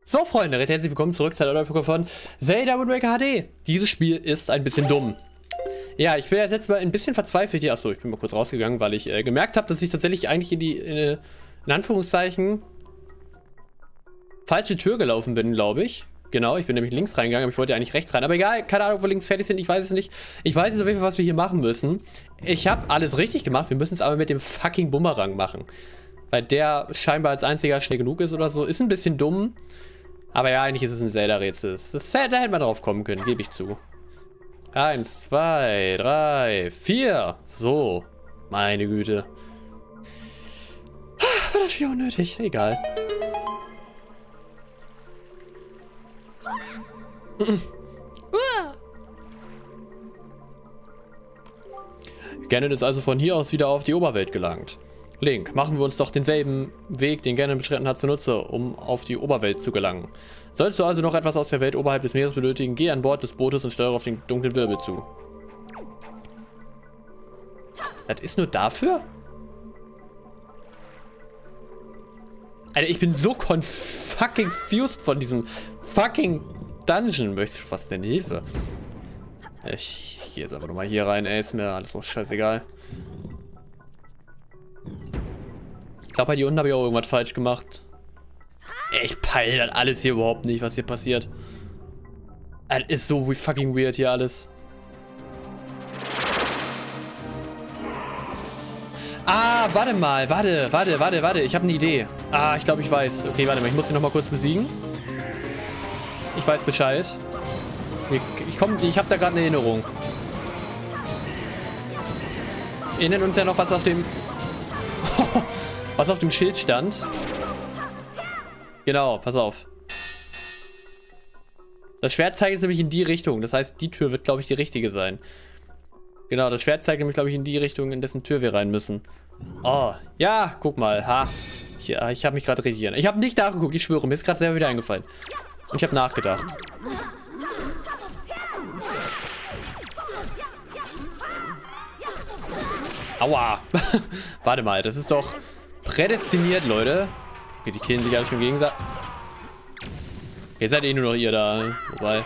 So Freunde, recht herzlich willkommen zurück zu einer neuen Folge von Zelda Wind Waker HD. Dieses Spiel ist ein bisschen dumm. Ja, ich bin jetzt letztes Mal ein bisschen verzweifelt hier. Achso, ich bin mal kurz rausgegangen, weil ich gemerkt habe, dass ich tatsächlich eigentlich in Anführungszeichen falsche Tür gelaufen bin, glaube ich. Genau, ich bin nämlich links reingegangen, aber ich wollte ja eigentlich rechts rein. Aber egal, keine Ahnung, wo links fertig sind, ich weiß es nicht. Ich weiß jetzt auf jeden Fall, was wir hier machen müssen. Ich habe alles richtig gemacht, wir müssen es aber mit dem fucking Bumerang machen. Weil der scheinbar als einziger schnell genug ist oder so. Ist ein bisschen dumm. Aber ja, eigentlich ist es ein Zelda-Rätsel. Da hätte man drauf kommen können, gebe ich zu. 1, 2, 3, 4. So. Meine Güte. War das viel unnötig? Egal. Ganon ist also von hier aus wieder auf die Oberwelt gelangt. Link, machen wir uns doch denselben Weg, den Ganon beschritten hat, zunutze, um auf die Oberwelt zu gelangen. Sollst du also noch etwas aus der Welt oberhalb des Meeres benötigen, geh an Bord des Bootes und steuere auf den dunklen Wirbel zu. Das ist nur dafür? Alter, ich bin so confused von diesem Dungeon. Möchte ich fast eine Hilfe. Ich gehe jetzt einfach nochmal hier rein, ey, ist mir alles noch scheißegal. Ich glaube, hier unten habe ich auch irgendwas falsch gemacht. Ich peile das alles hier überhaupt nicht, was hier passiert. Das ist so fucking weird hier alles. Ah, warte mal, warte. Ich habe eine Idee. Ah, ich glaube, ich weiß. Okay, warte mal, ich muss ihn nochmal kurz besiegen. Ich weiß Bescheid. Ich habe da gerade eine Erinnerung. Wir erinnern uns ja noch, was auf dem... was auf dem Schild stand. Genau, pass auf. Das Schwert zeigt jetzt nämlich in die Richtung. Das heißt, die Tür wird, glaube ich, die richtige sein. Genau, das Schwert zeigt nämlich, glaube ich, in die Richtung, in dessen Tür wir rein müssen. Oh, ja, guck mal. Ha. Ich habe mich gerade richtig erinnert. Ich habe nicht nachgeguckt, ich schwöre. Mir ist gerade selber wieder eingefallen. Und ich habe nachgedacht. Aua. Warte mal, das ist doch prädestiniert, Leute. Okay, die killen sich alle schon im Gegensatz. Ihr seid eh nur noch ihr da. Wobei.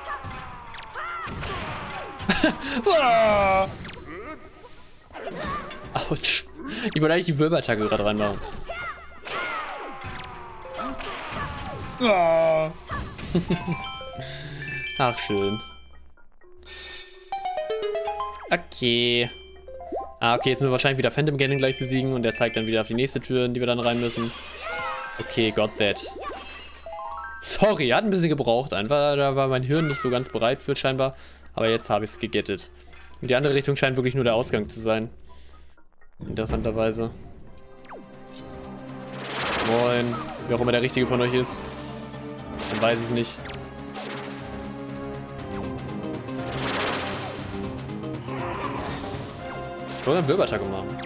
Autsch. Ich wollte eigentlich die Wirbelattacke gerade reinmachen. Ach, schön. Okay. Ah, okay, jetzt müssen wir wahrscheinlich wieder Phantom Ganon gleich besiegen und der zeigt dann wieder auf die nächste Tür, in die wir dann rein müssen. Okay, got that. Sorry, hat ein bisschen gebraucht einfach. Da war mein Hirn nicht so ganz bereit für scheinbar. Aber jetzt habe ich es gegettet. Und die andere Richtung scheint wirklich nur der Ausgang zu sein. Interessanterweise. Moin. Wer auch immer der Richtige von euch ist. Man weiß es nicht. Ich wollte eine Wirbelattacke machen.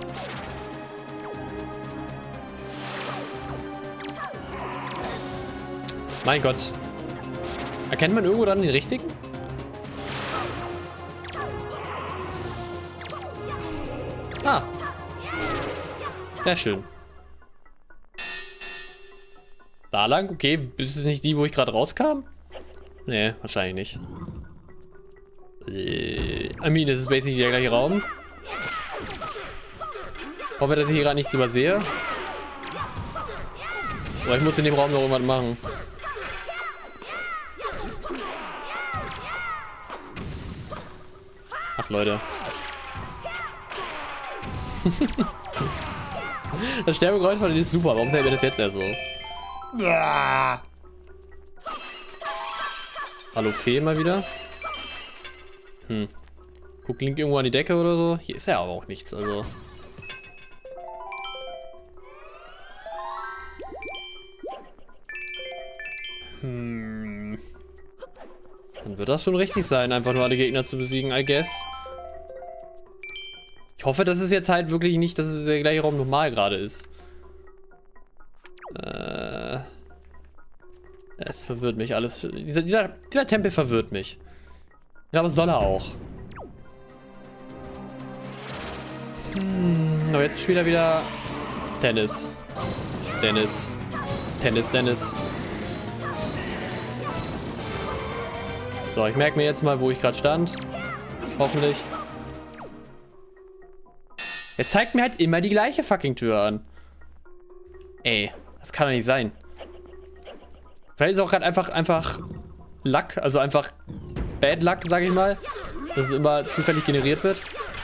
Mein Gott. Erkennt man irgendwo dann den richtigen? Ah. Sehr schön. Da lang? Okay, ist es nicht die, wo ich gerade rauskam? Nee, wahrscheinlich nicht. I mean, es ist basically der gleiche Raum. Hoffe, dass ich hier gerade nichts übersehe. Aber ich muss in dem Raum noch irgendwas machen. Ach, Leute. Das Sterbegeräusch von denen ist super. Warum fällt mir das jetzt erst so? Hallo Fee mal wieder. Guckt Link irgendwo an die Decke oder so? Hier ist ja aber auch nichts, also. Dann wird das schon richtig sein, einfach nur alle Gegner zu besiegen, I guess. Ich hoffe, dass es jetzt halt wirklich nicht, dass es der gleiche Raum normal gerade ist. Es verwirrt mich alles. Dieser Tempel verwirrt mich. Ja, aber soll er auch. Aber jetzt spielt er wieder Tennis. Dennis. So, ich merke mir jetzt mal, wo ich gerade stand. Hoffentlich. Er zeigt mir halt immer die gleiche fucking Tür an. Ey, das kann doch nicht sein. Vielleicht ist auch gerade einfach Luck, also einfach Bad Luck, sag ich mal. Dass es immer zufällig generiert wird.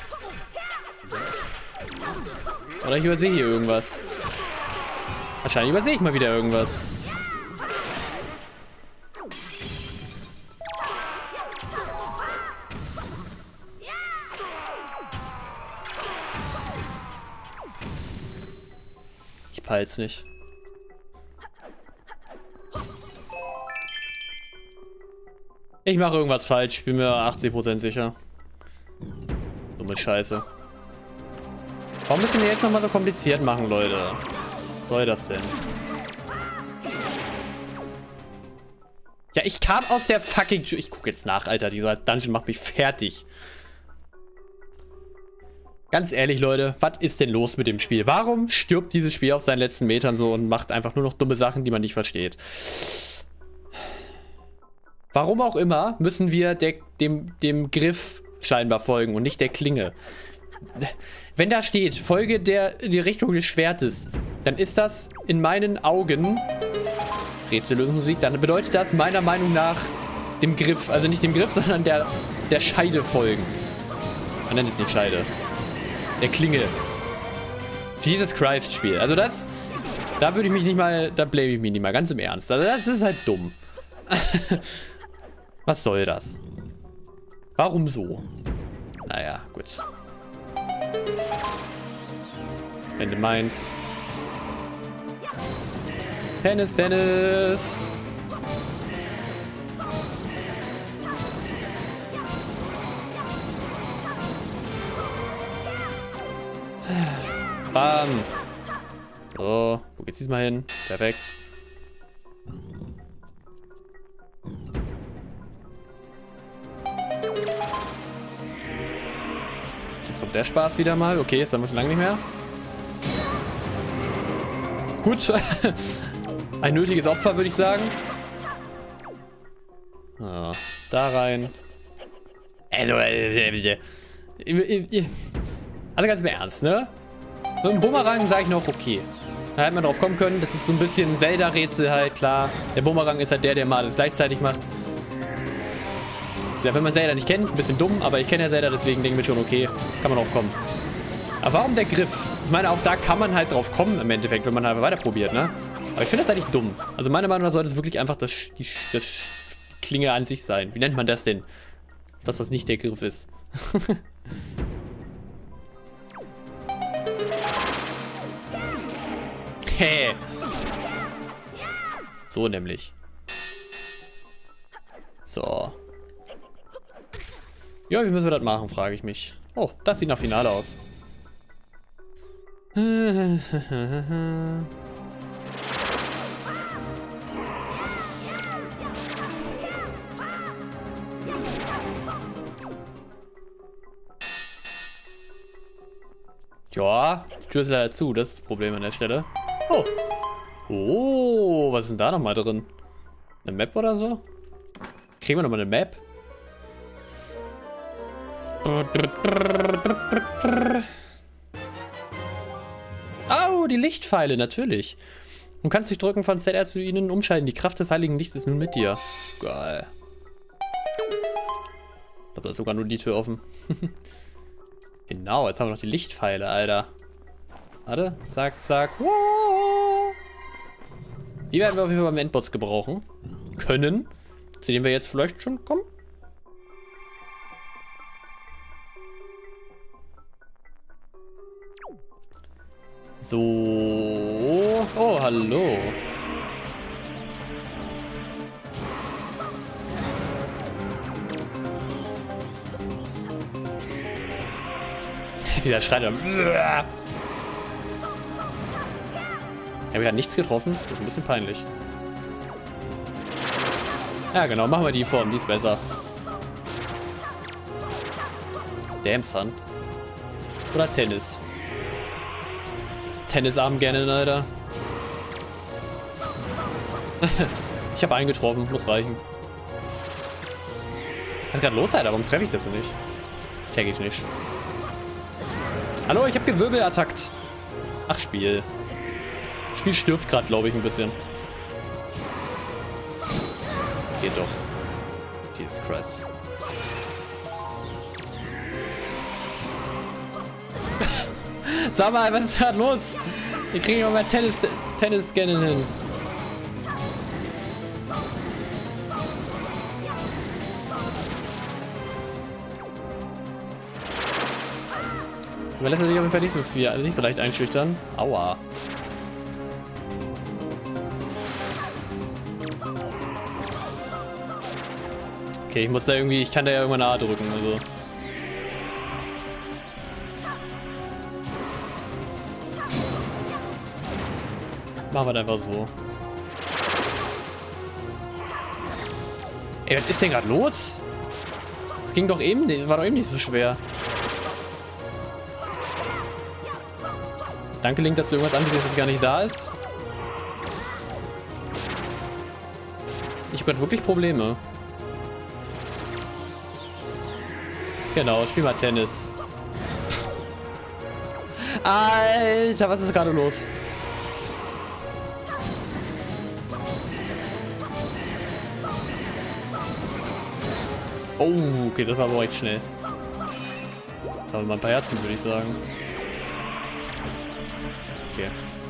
Oder ich übersehe hier irgendwas. Wahrscheinlich übersehe ich mal wieder irgendwas. Ich peil's nicht. Ich mache irgendwas falsch, ich bin mir 80% sicher. Dumme Scheiße. Warum müssen wir jetzt nochmal so kompliziert machen, Leute? Was soll das denn? Ja, ich kam aus der fucking Tür. Ich gucke jetzt nach, Alter. Dieser Dungeon macht mich fertig. Ganz ehrlich, Leute, was ist denn los mit dem Spiel? Warum stirbt dieses Spiel auf seinen letzten Metern so und macht einfach nur noch dumme Sachen, die man nicht versteht? Warum auch immer müssen wir dem Griff scheinbar folgen und nicht der Klinge. Wenn da steht, folge die Richtung des Schwertes, dann ist das in meinen Augen Rätsellösungsmusik, dann bedeutet das meiner Meinung nach dem Griff, also nicht dem Griff, sondern der Scheide folgen. Man nennt es nicht Scheide. Der Klinge. Jesus Christ Spiel. Also das, da würde ich mich nicht mal, da blame ich mich nicht mal, ganz im Ernst. Also das ist halt dumm. Was soll das? Warum so? Naja, gut. Wenn du meinst. Tennis, Dennis. Bam. So, wo geht's diesmal hin? Perfekt. Jetzt kommt der Spaß wieder mal. Okay, jetzt haben wir schon lange nicht mehr. Gut. Ein nötiges Opfer, würde ich sagen. So, da rein. Also ganz im Ernst, ne? So ein Bumerang sage ich noch, okay. Da hätte man drauf kommen können. Das ist so ein bisschen Zelda-Rätsel halt, klar. Der Bumerang ist halt der mal alles gleichzeitig macht. Ja, wenn man Zelda nicht kennt, ein bisschen dumm, aber ich kenne ja Zelda, deswegen denke ich mir schon, okay, kann man drauf kommen. Aber warum der Griff? Ich meine, auch da kann man halt drauf kommen im Endeffekt, wenn man halt weiter probiert, ne? Aber ich finde das eigentlich dumm. Also meiner Meinung nach sollte es wirklich einfach das Klinge an sich sein. Wie nennt man das denn? Das, was nicht der Griff ist. Hä? So nämlich. So. Ja, wie müssen wir das machen, frage ich mich. Oh, das sieht nach Finale aus. Ja, die Tür ist leider zu, das ist das Problem an der Stelle. Oh. Oh, was ist denn da nochmal drin? Eine Map oder so? Kriegen wir nochmal eine Map? Oh, die Lichtpfeile, natürlich. Du kannst durch Drücken von ZR zu ihnen umschalten. Die Kraft des Heiligen Lichts ist nun mit dir. Geil. Ich glaube, da ist sogar nur die Tür offen. Genau, jetzt haben wir noch die Lichtpfeile, Alter. Warte, zack, zack. Die werden wir auf jeden Fall beim Endboss gebrauchen können. Zu dem wir jetzt vielleicht schon kommen. So. Oh, hallo. Wieder schreit er. Ja, wir haben nichts getroffen. Das ist ein bisschen peinlich. Ja, genau. Machen wir die Form. Die ist besser. Damn, Son. Oder Tennis. Tennisarm gerne, Alter. Ich habe einen getroffen. Muss reichen. Was ist gerade los, Alter? Warum treffe ich das nicht? Check ich nicht. Hallo, ich habe Gewirbel attackt. Ach, Spiel. Spiel stirbt gerade, glaube ich, ein bisschen. Geht doch. Jesus Christ. Sag mal, was ist gerade los? Wir kriegen noch mal Tennis-Scannen hin. Man lässt sich auf jeden Fall nicht so viel, also nicht so leicht einschüchtern. Aua. Okay, ich muss da irgendwie, ich kann da ja irgendwann A drücken, also. Machen wir das einfach so. Ey, was ist denn gerade los? Das ging doch eben, war doch eben nicht so schwer. Danke, Link, dass du irgendwas anbietest, das gar nicht da ist. Ich habe gerade wirklich Probleme. Genau, spiel mal Tennis. Alter, was ist gerade los? Oh, okay, das war aber echt schnell. Jetzt haben wir mal ein paar Herzen, würde ich sagen. Okay.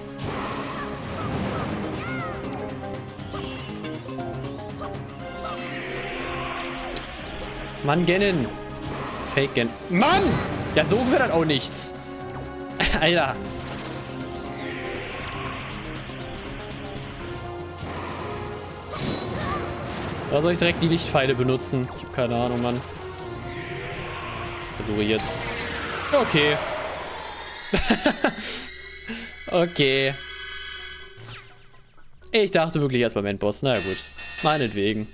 Mann, Gennen. Fake Gen. Mann! Ja, so wird das auch nichts. Alter. Oder soll ich direkt die Lichtpfeile benutzen? Ich habe keine Ahnung, Mann. Versuche jetzt. Okay. Okay. Ich dachte wirklich erst beim Endboss. Na gut. Meinetwegen.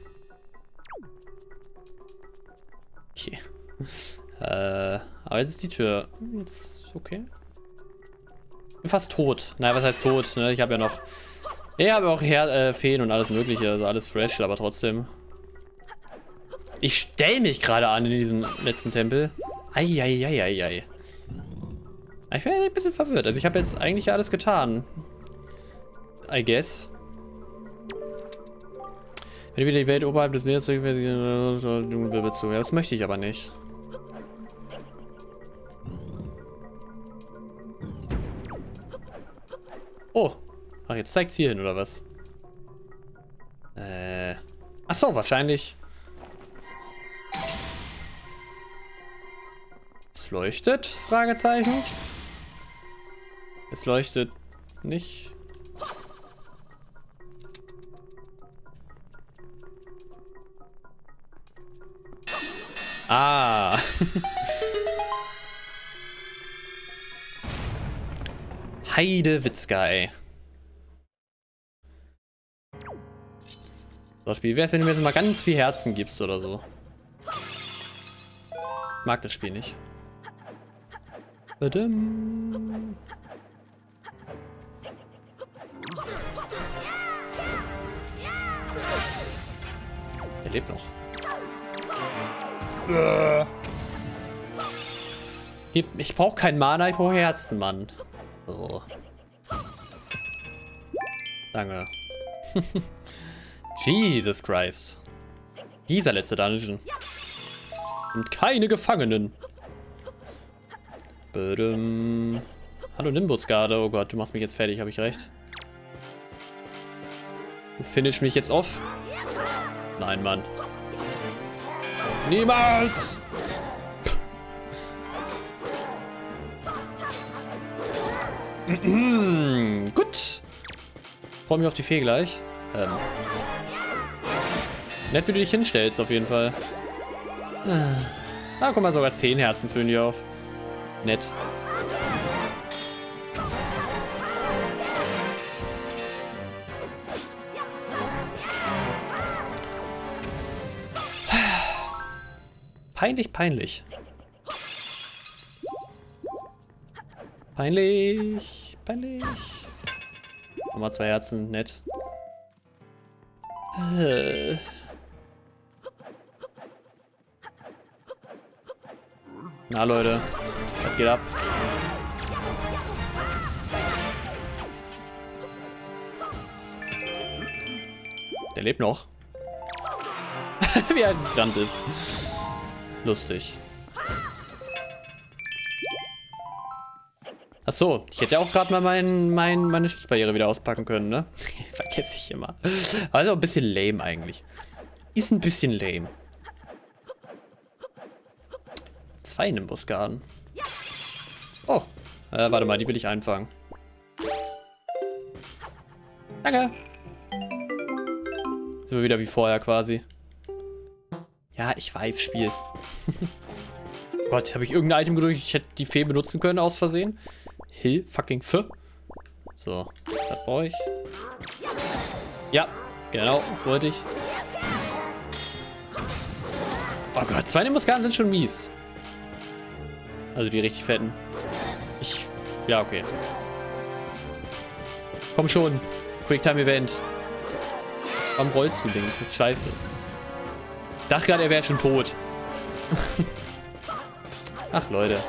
Okay. Aber jetzt ist die Tür. Jetzt okay. Bin fast tot. Nein, was heißt tot? Ne? Ich habe ja noch. Ich habe auch Feen und alles mögliche. Also alles fresh, aber trotzdem. Ich stelle mich gerade an in diesem letzten Tempel. Eieieiei. Ich bin ein bisschen verwirrt. Also ich habe jetzt eigentlich alles getan. I guess. Wenn wieder die Welt oberhalb des Meeres zu. Ja, das möchte ich aber nicht. Oh. Ach, jetzt zeigt's hier hin, oder was? Ach so, wahrscheinlich. Es leuchtet? Fragezeichen. Es leuchtet nicht. Ah. Heidewitzka, ey. So, Spiel, wie wär's, wenn du mir jetzt mal ganz viel Herzen gibst oder so? Ich mag das Spiel nicht. Badum. Er lebt noch. Ich brauche kein Mana, ich brauche Herzen, Mann. So. Danke. Jesus Christ. Dieser letzte Dungeon. Und keine Gefangenen. Badum. Hallo Nimbusgarde. Oh Gott, du machst mich jetzt fertig, habe ich recht? Du finish mich jetzt off? Nein, Mann. Niemals! Gut. Freue mich auf die Fee gleich. Nett, wie du dich hinstellst, auf jeden Fall. Ah, guck mal, sogar 10 Herzen füllen die auf. Nett. Peinlich, peinlich. Peinlich, peinlich. Nochmal 2 Herzen, nett. Na Leute, was geht ab? Der lebt noch. Wie er gerannt ist. Lustig. Achso, ich hätte ja auch gerade mal meine Schutzbarriere wieder auspacken können, ne? Vergesse ich immer. Also ein bisschen lame eigentlich. Ist ein bisschen lame. 2 Nimbusgarden. Oh. Warte mal, die will ich einfangen. Danke. Sind wir wieder wie vorher quasi. Ja, ich weiß, Spiel. Gott, habe ich irgendein Item gedrückt? Ich hätte die Fee benutzen können aus Versehen. Hill fucking F. So, das brauche ich. Ja, genau, das wollte ich. Oh Gott, 2 Nimbusgarden sind schon mies. Also die richtig fetten. Ja, okay. Komm schon. Quicktime-Event. Warum rollst du, Link? Das ist scheiße. Ich dachte gerade, er wäre schon tot. Ach, Leute.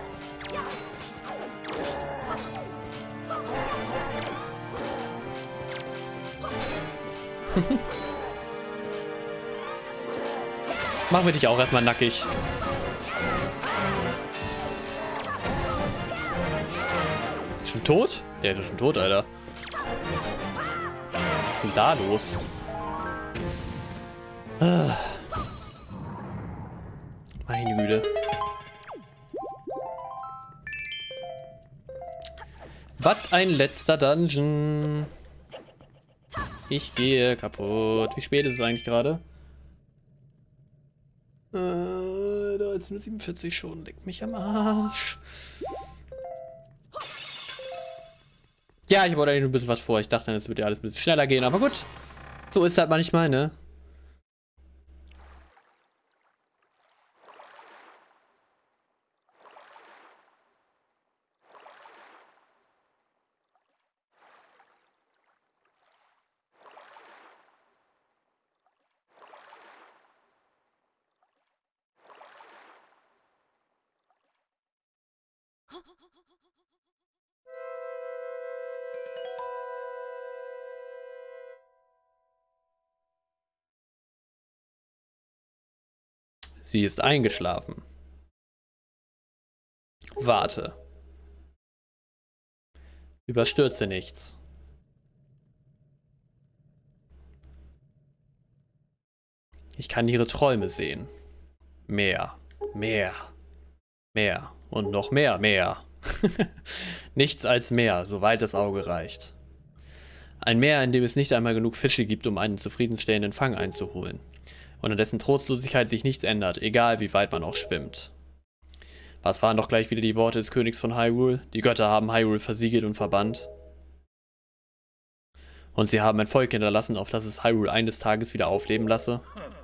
Machen wir dich auch erstmal nackig. Ist schon tot? Der ist schon tot, Alter. Was ist denn da los? Ah. Meine Güte. Was ein letzter Dungeon. Ich gehe kaputt. Wie spät ist es eigentlich gerade? 13:47 schon. Leckt mich am Arsch. Ja, ich wollte eigentlich nur ein bisschen was vor. Ich dachte, es würde ja alles ein bisschen schneller gehen. Aber gut. So ist das manchmal, ne? Sie ist eingeschlafen. Warte. Überstürze nichts. Ich kann ihre Träume sehen. Mehr, mehr, mehr und noch mehr, mehr. Nichts als Meer, soweit das Auge reicht. Ein Meer, in dem es nicht einmal genug Fische gibt, um einen zufriedenstellenden Fang einzuholen. Und an dessen Trostlosigkeit sich nichts ändert, egal wie weit man auch schwimmt. Was waren doch gleich wieder die Worte des Königs von Hyrule? Die Götter haben Hyrule versiegelt und verbannt. Und sie haben ein Volk hinterlassen, auf das es Hyrule eines Tages wieder aufleben lasse.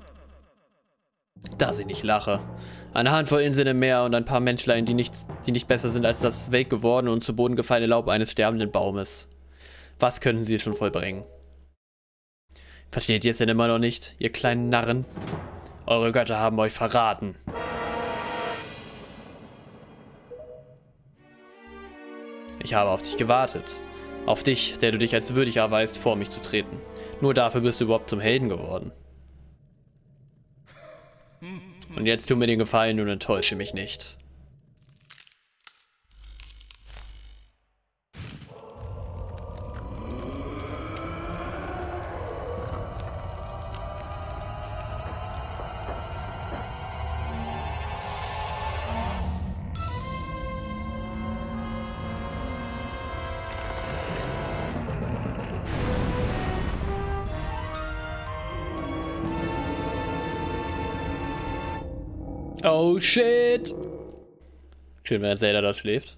Dass ich nicht lache. Eine Handvoll Inseln im Meer und ein paar Menschlein, die nicht besser sind als das welk gewordene und zu Boden gefallene Laub eines sterbenden Baumes. Was können sie schon vollbringen? Versteht ihr es denn immer noch nicht, ihr kleinen Narren? Eure Götter haben euch verraten. Ich habe auf dich gewartet. Auf dich, der du dich als würdig erweist, vor mich zu treten. Nur dafür bist du überhaupt zum Helden geworden. Und jetzt tu mir den Gefallen und enttäusche mich nicht. Oh shit! Schön, wenn Zelda da schläft.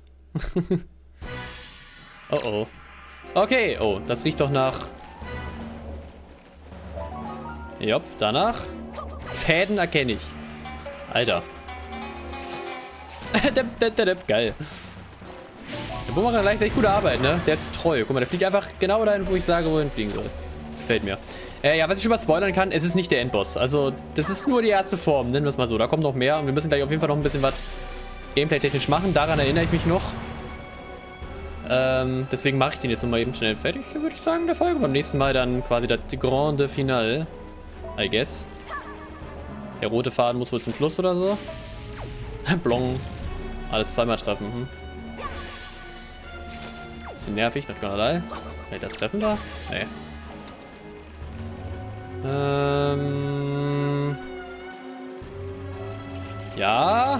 Oh oh. Okay, oh, das riecht doch nach... Jopp, danach. Fäden erkenne ich. Alter. Geil. Der Bumerang leistet echt gute Arbeit, ne? Der ist treu. Guck mal, der fliegt einfach genau dahin, wo ich sage, wohin fliegen soll. Gefällt mir. Ja, was ich schon mal spoilern kann, es ist nicht der Endboss. Also, das ist nur die erste Form, nennen wir es mal so. Da kommt noch mehr und wir müssen gleich auf jeden Fall noch ein bisschen was gameplay-technisch machen. Daran erinnere ich mich noch. Deswegen mache ich den jetzt nochmal eben schnell fertig, würde ich sagen, der Folge. Beim nächsten Mal dann quasi das Grande Finale. I guess. Der rote Faden muss wohl zum Schluss oder so. Blong. Alles zweimal treffen. Bisschen nervig, not gonna lie. Kann ich da treffen da? Nee. Ja.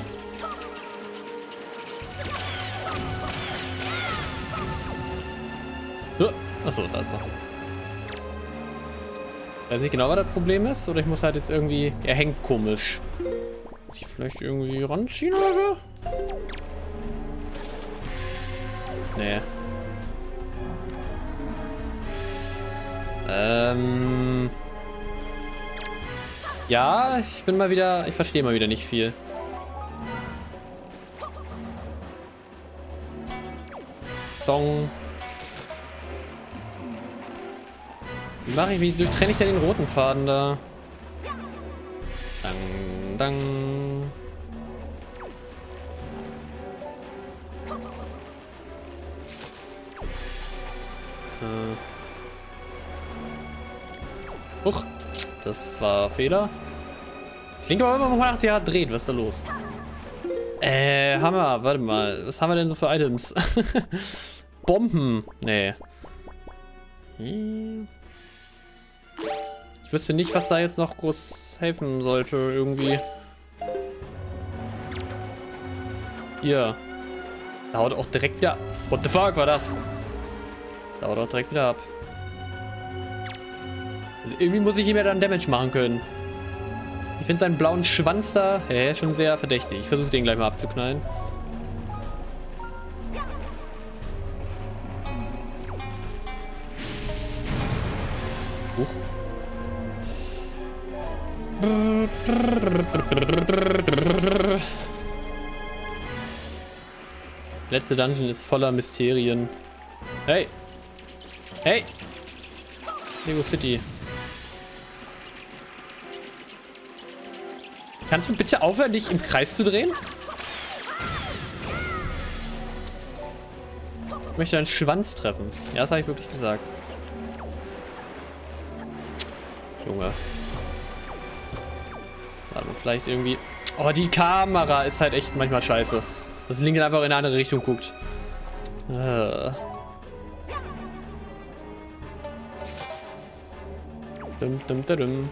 Achso, da ist er. Weiß nicht genau, was das Problem ist. Oder ich muss halt jetzt irgendwie... Er hängt komisch. Muss ich vielleicht irgendwie ranziehen oder so? Nee. Ja, ich bin mal wieder... Ich verstehe mal wieder nicht viel. Dong. Wie durchtrenne ich denn den roten Faden da? Dang, dang. Huch, das war Fehler. Das klingt aber immer noch nach, sie hat dreht. Was ist da los? Hammer, warte mal. Was haben wir denn so für Items? Bomben. Nee. Ich wüsste nicht, was da jetzt noch groß helfen sollte, irgendwie. Hier. Da haut auch direkt wieder... What the fuck war das? Da haut auch direkt wieder ab. Also irgendwie muss ich ihm ja dann Damage machen können. Ich finde seinen blauen Schwanz da schon sehr verdächtig. Ich versuche den gleich mal abzuknallen. Huch. Letzte Dungeon ist voller Mysterien. Hey! Hey! Lego City. Kannst du bitte aufhören, dich im Kreis zu drehen? Ich möchte deinen Schwanz treffen. Ja, das habe ich wirklich gesagt. Junge. Warte mal, vielleicht irgendwie... Oh, die Kamera ist halt echt manchmal scheiße. Dass Link einfach in eine andere Richtung guckt. Dum, dum, dum, dum.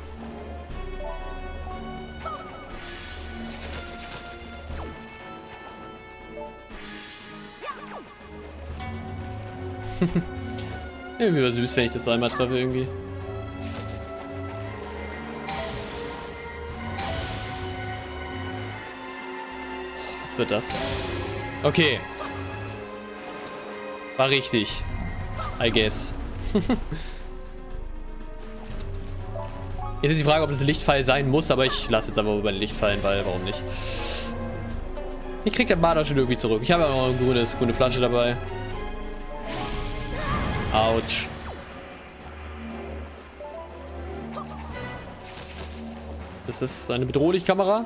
Irgendwie war süß, wenn ich das einmal treffe, irgendwie. Was wird das? Okay. War richtig. I guess. Jetzt ist die Frage, ob das ein Lichtpfeil sein muss, aber ich lasse jetzt aber über den Lichtpfeilen, weil warum nicht? Ich krieg den Marder schon irgendwie zurück. Ich habe auch eine grüne Flasche dabei. Autsch. Das ist eine bedrohliche Kamera.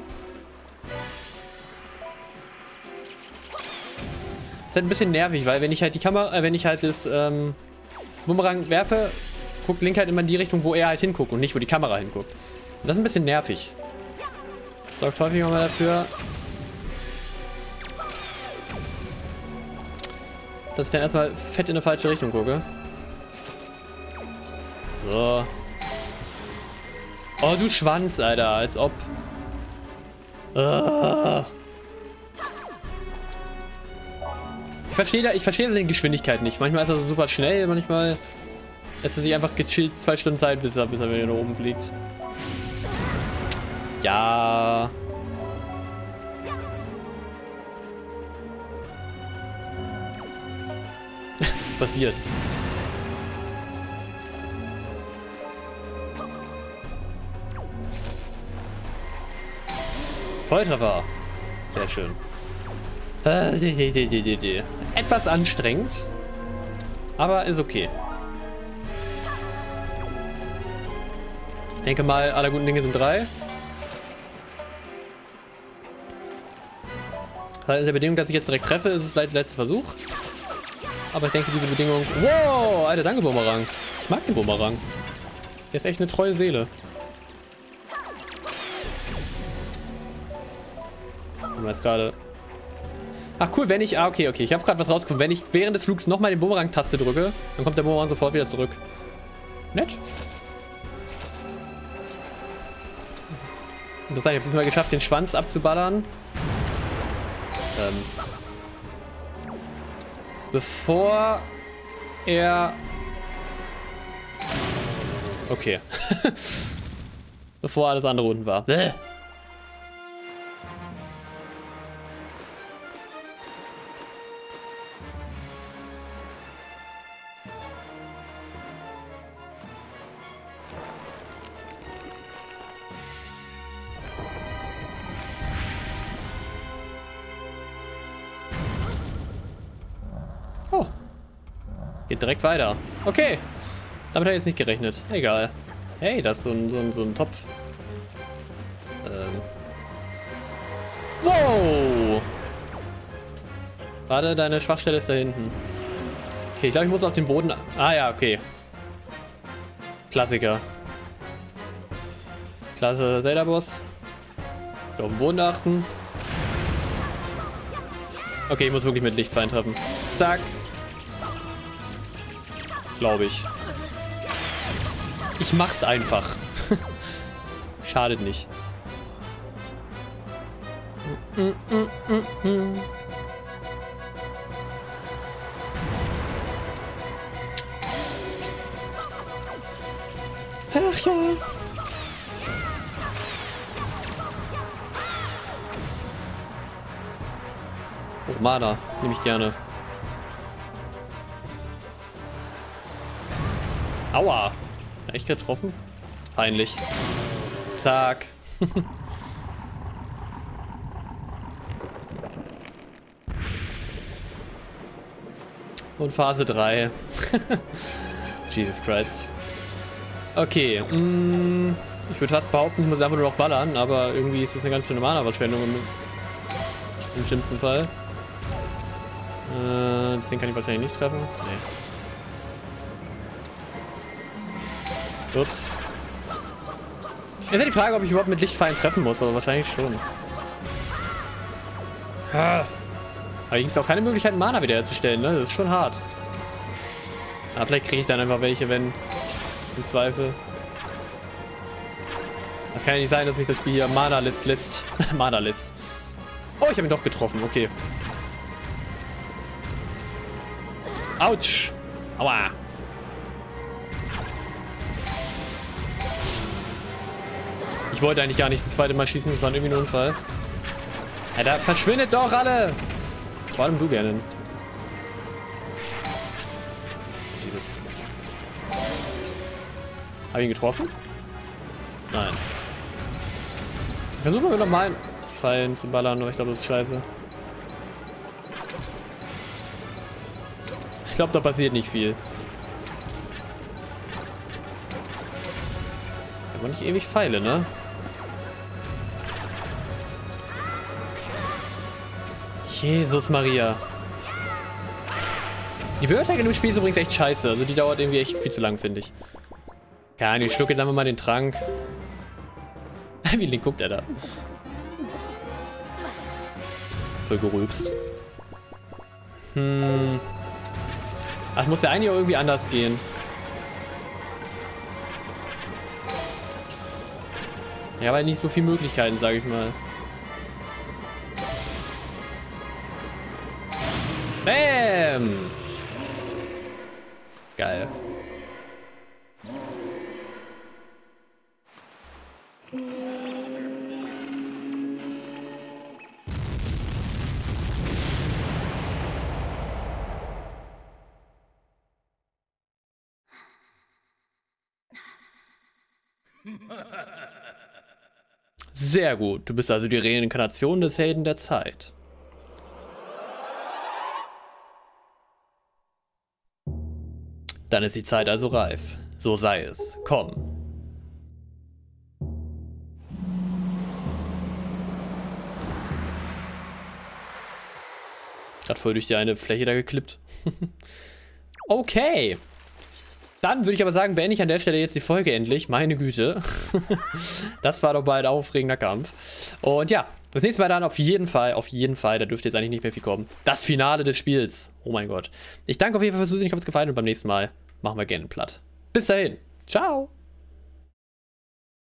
Ist halt ein bisschen nervig, weil wenn ich halt die Kamera, wenn ich halt das Bumerang werfe, guckt Link halt immer in die Richtung, wo er halt hinguckt und nicht, wo die Kamera hinguckt. Und das ist ein bisschen nervig. Das sorgt häufig mal dafür, dass ich dann erstmal fett in eine falsche Richtung gucke. So. Oh, du Schwanz, Alter. Als ob. Ich verstehe seine Geschwindigkeit nicht. Manchmal ist er so super schnell, manchmal lässt er sich einfach gechillt 2 Stunden Zeit, bis er wieder nach oben fliegt. Ja. Was ist passiert? Volltreffer. Sehr schön. Etwas anstrengend. Aber ist okay. Ich denke mal, aller guten Dinge sind 3. Unter der Bedingung, dass ich jetzt direkt treffe, ist es vielleicht der letzte Versuch. Aber ich denke, diese Bedingung... Wow, Alter, danke, Bumerang. Ich mag den Bumerang. Der ist echt eine treue Seele. Ich weiß gerade... Ach cool, wenn ich... Ah, okay. Ich habe gerade was rausgefunden. Wenn ich während des Flugs nochmal die Bumerang-Taste drücke, dann kommt der Bumerang sofort wieder zurück. Nett. Interessant, ich habe diesmal geschafft, den Schwanz abzuballern. Bevor er... Okay. Bevor alles andere unten war. Bäh. Oh. Geht direkt weiter. Okay. Damit habe ich jetzt nicht gerechnet. Egal. Hey, das ist so ein Topf. Wow! Warte, deine Schwachstelle ist da hinten. Okay, ich glaube, ich muss auf den Boden... Ah ja, okay. Klassiker. Klasse Zelda-Boss. Auf den Boden achten. Okay, ich muss wirklich mit Lichtfeind treffen. Zack. Glaube ich. Ich mach's einfach. Schadet nicht. Ach ja. Oh, Mana. Nehme ich gerne. Aua. Echt getroffen? Peinlich. Zack. Und Phase 3. Jesus Christ. Okay. Ich würde fast behaupten, ich muss einfach nur noch ballern, aber irgendwie ist das eine ganz schöne Mana-Verschwendung im schlimmsten Fall. Den kann ich wahrscheinlich nicht treffen. Nee. Ups. Jetzt ist ja die Frage, ob ich überhaupt mit Lichtpfeilen treffen muss, aber wahrscheinlich schon. Aber hier gibt es auch keine Möglichkeit, Mana wiederherzustellen, ne? Das ist schon hart. Aber vielleicht kriege ich dann einfach welche, wenn... Im Zweifel. Das kann ja nicht sein, dass mich das Spiel hier Mana-List lässt. Mana-List. Oh, ich habe ihn doch getroffen, okay. Autsch. Aua. Ich wollte eigentlich gar nicht das zweite Mal schießen, das war irgendwie ein Unfall. Alter, verschwindet doch alle! Vor allem du gerne. Jesus. Hab ich ihn getroffen? Nein. Ich versuche mal mit normalen Pfeilen zu ballern, aber ich glaube, das ist scheiße. Ich glaube, da passiert nicht viel. Aber nicht ewig Pfeile, ne? Jesus Maria. Die Wörter in dem Spiel ist übrigens echt scheiße. Also die dauert irgendwie echt viel zu lang, finde ich. Ja, ich schlucke jetzt einfach mal den Trank. Wie link guckt er da? Voll gerülpst. Ach, muss ja eigentlich auch irgendwie anders gehen. Ja, aber nicht so viele Möglichkeiten, sage ich mal. Bam! Geil. Sehr gut. Du bist also die Reinkarnation des Helden der Zeit. Dann ist die Zeit also reif. So sei es. Komm. Hat voll durch die eine Fläche da geklippt. Okay. Dann würde ich aber sagen, beende ich an der Stelle jetzt die Folge endlich. Meine Güte. Das war doch bald ein aufregender Kampf. Und ja, das nächste Mal dann auf jeden Fall, da dürfte jetzt eigentlich nicht mehr viel kommen. Das Finale des Spiels. Oh mein Gott. Ich danke auf jeden Fall fürs Zusehen, ich hoffe es gefallen und beim nächsten Mal machen wir gerne platt. Bis dahin. Ciao.